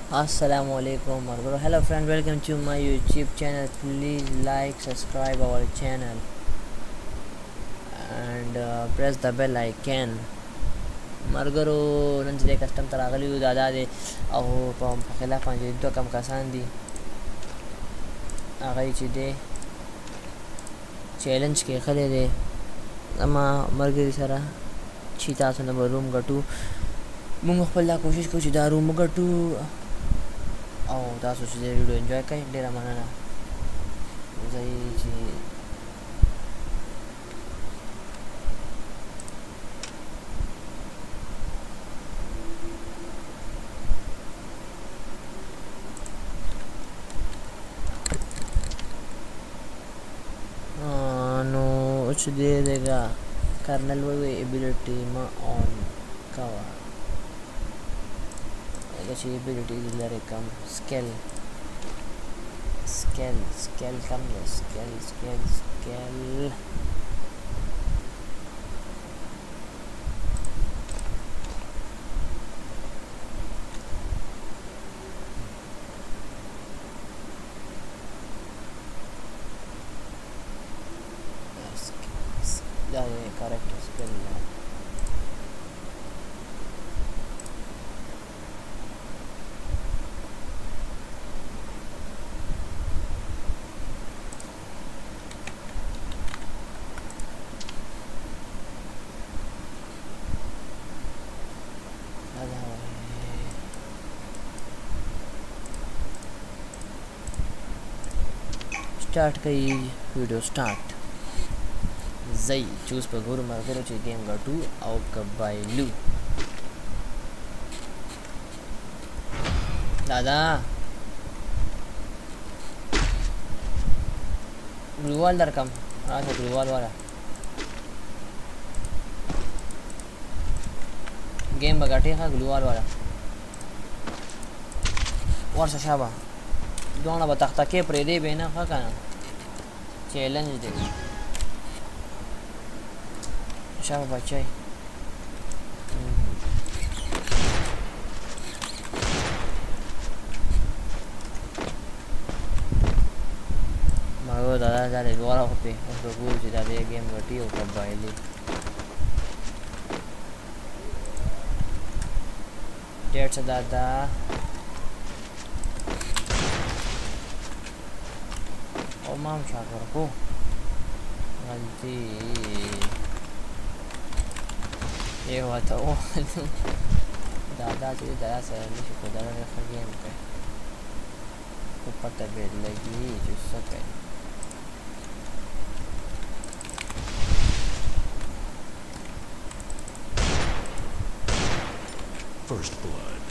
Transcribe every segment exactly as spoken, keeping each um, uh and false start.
Assalamualaikum warahmatullahi. Hello friend, welcome to my YouTube channel. Please like, subscribe our channel and uh, press the bell icon. مرګرو نن چې کسٹم تر راغلی یو دادا دی او په خلاف باندې دوه کم کسان دي هغه چې دی چیلنج کې خلې دی اما مرګري سره چې تاسو نه روم غټو موږ خپل لا کوشش کوو چې دا روم غټو او تاسو چې ویډیو انجوای کړئ ډیره مننه زه چې कुछ दे देगा कर्नल वो ability में on cover अच्छी ability दिलरे कम scale scale scale कम है scale scale scale yeah, yeah, correct spell yeah. Start कई वीडियो स्टार्ट زي چوز په ګورو مرګرو چې گیم غټو او کبایلو دادا ګلوال درکم راځه ګلوال والا گیم بغټي ښه ګلوال والا ورشه شابه دوه به تخته کې پرې دی به نه ښه کنه چیلنج دی شابه بچای ماغو دادا دادا دوارا خو په اوس وګورو چې دا دې گیم غټي او قبایلی ډېر څه دادا او مام شاکر کو غلطي ये हुआ था वो दादा जी दादा सर ने खुदा ने रखा गेम पे तो पता भी लगी जो सके First blood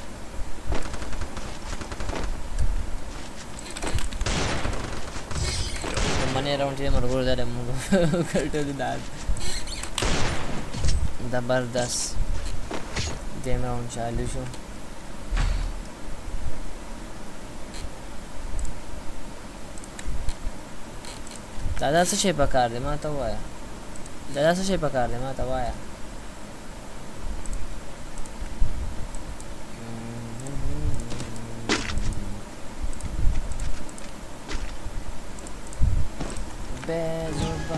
मने राउंड से मर गया रे मुंह कल्टो दादा जबरदस्त गेम राउंड चालू शो दादा से शे पकार दे माता वाया दादा से शे पकार दे माता वाया बेजुबान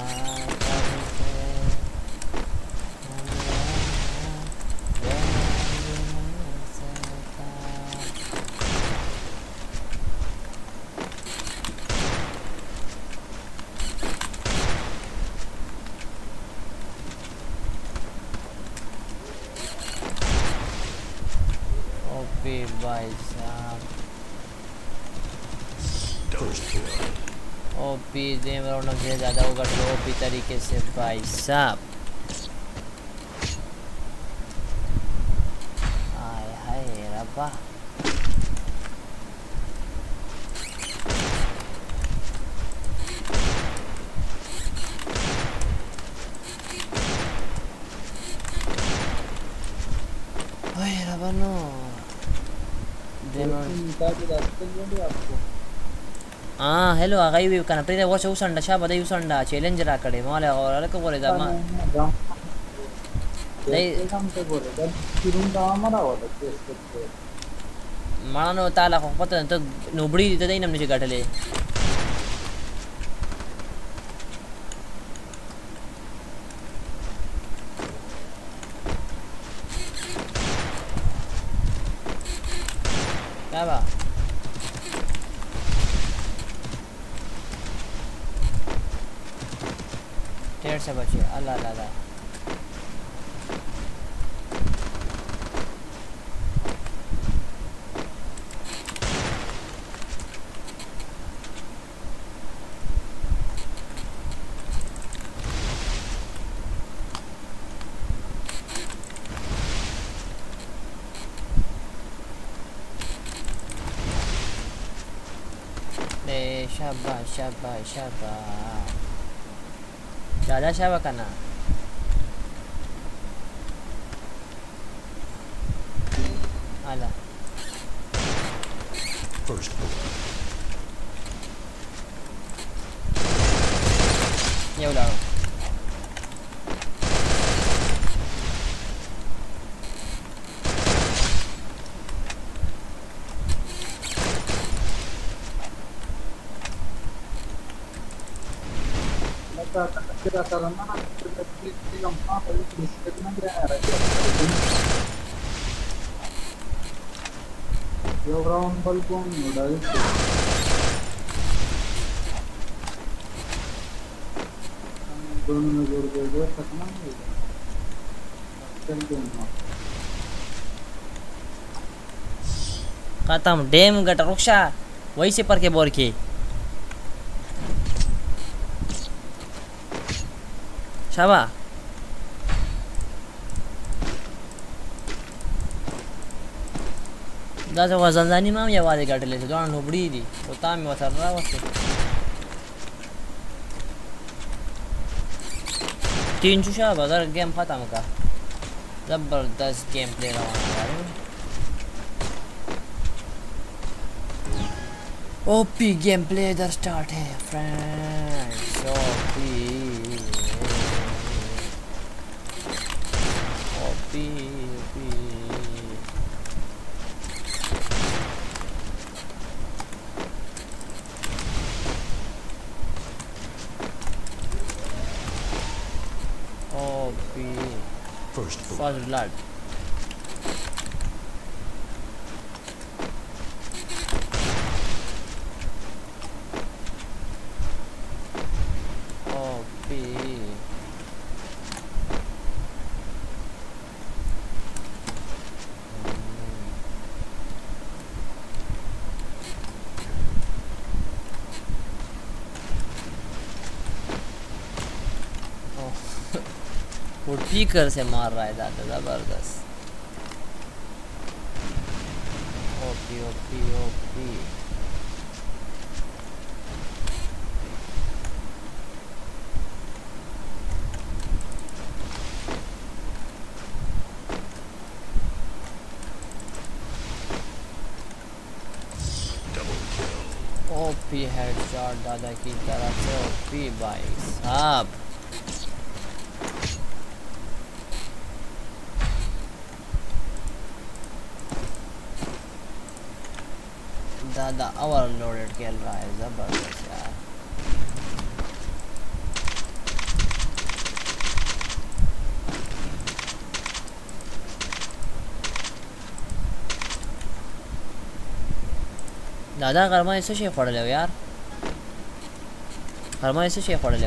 भाई साहब ओपी गेम राउंड में ज़्यादा होगा तो ओपी तरीके से भाई साहब आय हाय रब्बा ओए रब्बा नो हाँ हेलो आ गई भी करना प्रीति वो चौस अंडा शाबाद यूस अंडा चैलेंज रा करे माले और अलग को बोले दा मा नहीं काम से बोले जब फिरून का हमारा होता है Mana no tala ko pata to nobody dito din namni si gatale. क्या बा डेढ़ से बचे अल्लाह अल्लाह शाबाश शाबाश शाबाश ज़्यादा शाबा करना आला First blood. ये उड़ाओ Yo ground ball con nodal दोनों में जोड़ दे दो खत्म हो गया चल दूंगा खत्म डैम गटर रुक्षा वही से पर के बोर के शाबा दासा वजनदानी माम या वादे गटले से दोन नोबडी दी तो ताम में वसर रहा वसे तीन चुशा बाजार गेम खत्म का जबरदस्त गेम प्ले रहा है ओपी गेम प्ले इधर स्टार्ट है friends OP OP OP OP First blood. First blood वो टीकर से मार रहा है दादा जबरदस्त OP OP OP OP headshot दादा की तरफ से ओपी भाई साहब दादा ओवरलोडेड खेल रहा है जबरदस्त यार दादा कर्मा ऐसे शेफ पड़ ले यार कर्मा ऐसे शेफ पड़ ले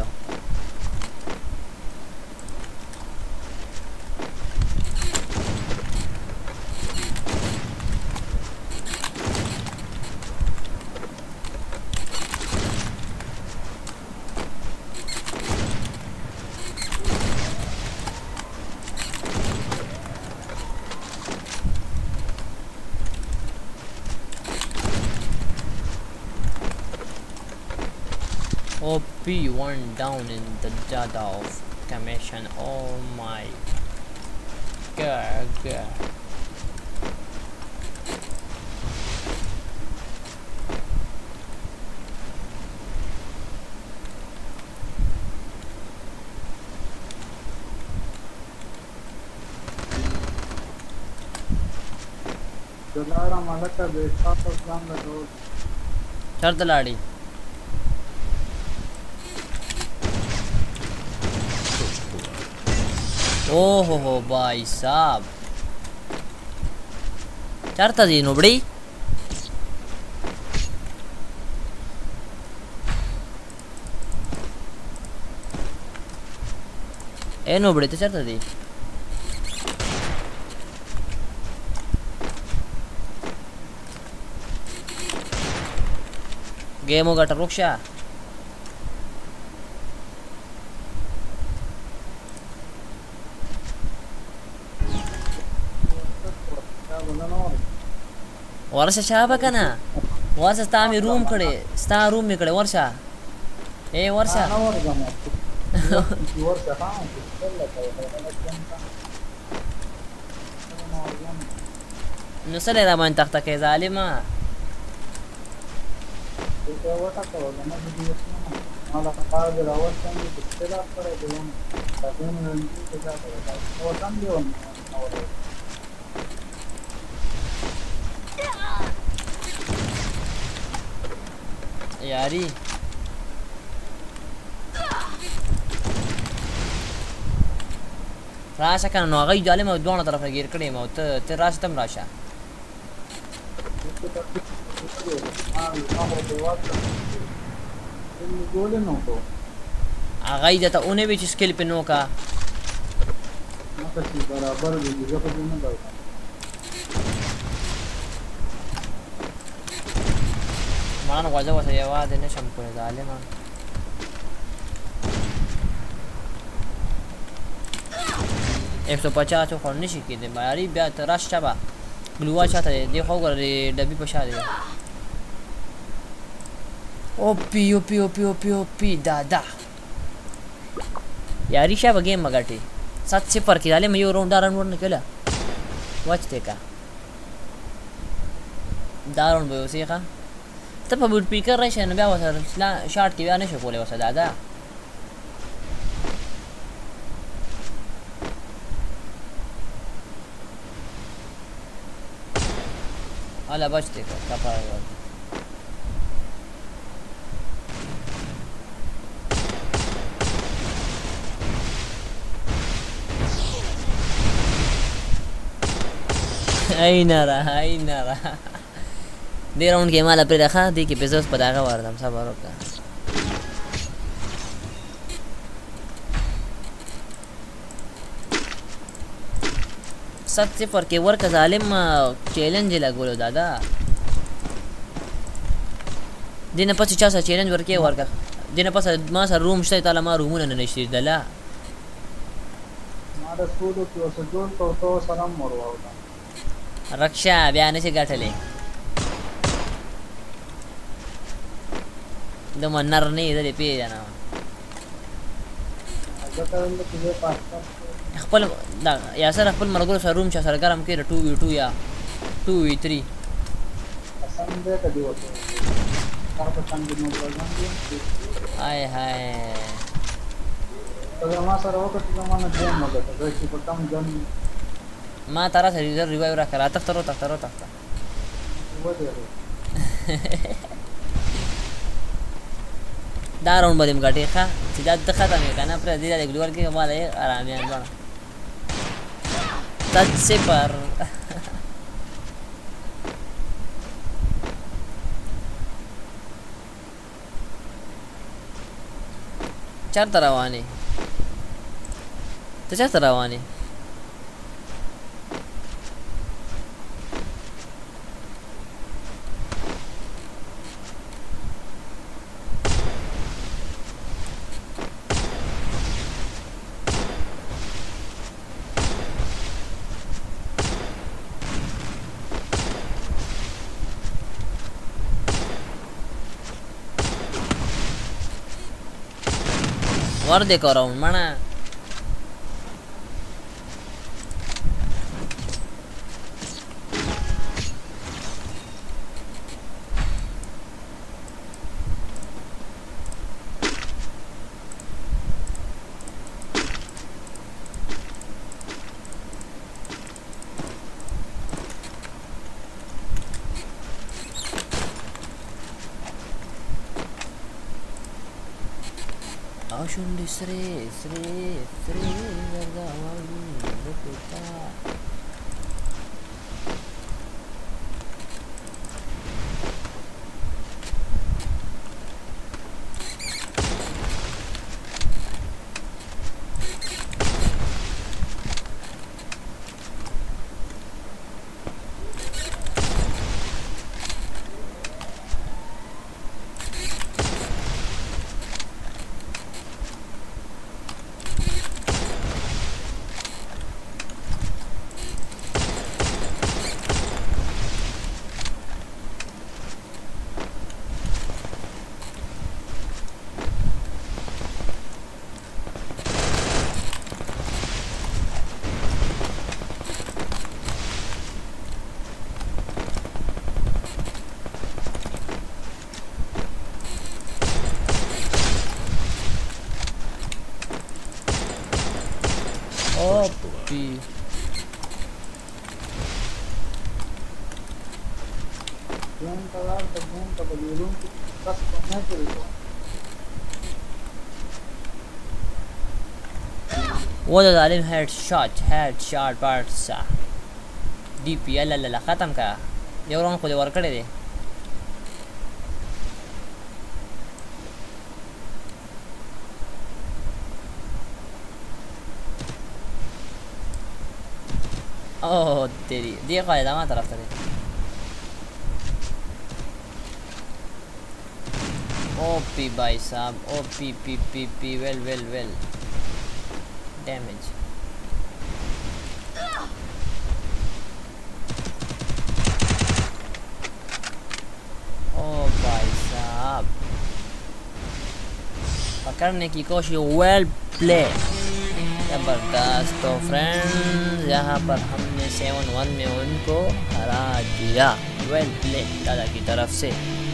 O P one down in the data of commission. Oh my god, god. دلاره ملکه د تاسو ځان لګول چرته لاړې First blood. او هو هو بھائی صاحب چرته دی نوبړي اے نوبړي ته چرته دی game होगा टरुक्षा वर्षा शाबा कना वर्षा स्तामी रूम कडे स्ता रूम मी कडे वर्षा ए वर्षा نسأل إذا ما انتقت كي ظالمة यारी راشا كان نو غي جالي ما دونا طرف غير كړي ما ته ته راشه تم راشه اغه دته اونې به چې سکیل په نو کا برابر دي چې په دې نه دا ما نه غواړم وسه یو واده نشم کولای ظالما एक सौ पचास खो नशि कदे यारी बया त राश चबा ग्लुआ चाहता है देखो गर डब्बी पछा दे OP OP OP OP OP दादा यारी शा गेम मगाटी सात सिफर की झाले मी राउंड राउंड केला वाचते का दारुण भयो से का तब बुट स्पीकर रहे न बया वसा शॉट की बया नशो कोले वसा दादा على بجتك كفاية أين راح أين راح دي راوند کې مال پرې راخه دي کې بزوس پداغه وردم صبر وکړه सात सिफर के वर का जालिम चैलेंज लागोलो दादा दिन पछि चासा चैलेंज वर के वर का दिन पछि ما سر روم شته تعالی ما رومونه نه نشي دلا ما د سودو کې اوس جوړ کو تو سلام مرواو رکشا بیا نه شي غټلې د منر نه دې پیژنه اګه ترنده کې پاس خپل دا یا سره خپل مرګو سره روم چې سره ګرم کړي two v two یا two v three اسان دې کدی وته تاسو څنګه نو پروګرام آی هاي ته ما سره وکړه چې ما نه دې مګه ته چې په کم ځن ما ترا سره ریوایو را کړه تخترو تخترو تخته و دې دا راوند باندې مګټي ښه چې دا د ختمه کنه پر دې د ګلور کې مالې آرامیان بڼه تد صفر چرته رواني ته چرته رواني वर देखो राउंड मना आशुंडी सरे सरे सरे गर्दावाली बकुता ओपी रूम का यार तो रूम का बड़ी रूम की बस बनना चाहिए वो द जालिम हेडशॉट हेडशॉट बारसा डीपी ला ला ला खत्म का यो रोन को वर कड़े दे ओह तेरी देखो आया दामा तरफ से ओपी भाई साहब ओपी पी पी पी वेल वेल वेल डैमेज ओ भाई साहब पकड़ने की कोशिश वेल प्ले जबरदस्त। तो फ्रेंड्स यहाँ पर हमने सेवन वन में उनको हरा दिया। वेल प्ले दादा की तरफ से।